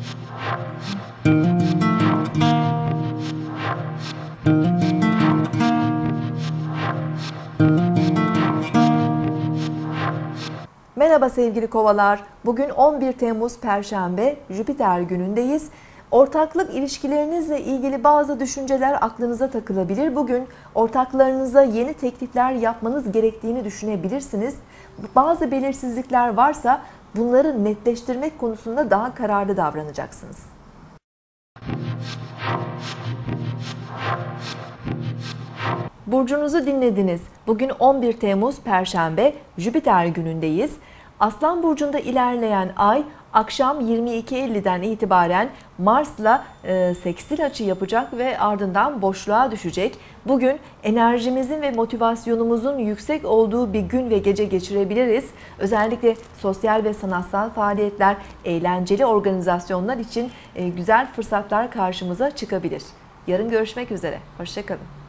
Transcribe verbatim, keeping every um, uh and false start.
Merhaba sevgili kovalar. Bugün on bir Temmuz Perşembe, Jüpiter günündeyiz. Ortaklık ilişkilerinizle ilgili bazı düşünceler aklınıza takılabilir. Bugün ortaklarınıza yeni teklifler yapmanız gerektiğini düşünebilirsiniz. Bazı belirsizlikler varsa bunları netleştirmek konusunda daha kararlı davranacaksınız. Burcunuzu dinlediniz. Bugün on bir Temmuz Perşembe, Jüpiter günündeyiz. Aslan burcunda ilerleyen ay akşam yirmi iki elliden itibaren Mars'la e, sekstil açı yapacak ve ardından boşluğa düşecek. Bugün enerjimizin ve motivasyonumuzun yüksek olduğu bir gün ve gece geçirebiliriz. Özellikle sosyal ve sanatsal faaliyetler, eğlenceli organizasyonlar için e, güzel fırsatlar karşımıza çıkabilir. Yarın görüşmek üzere. Hoşça kalın.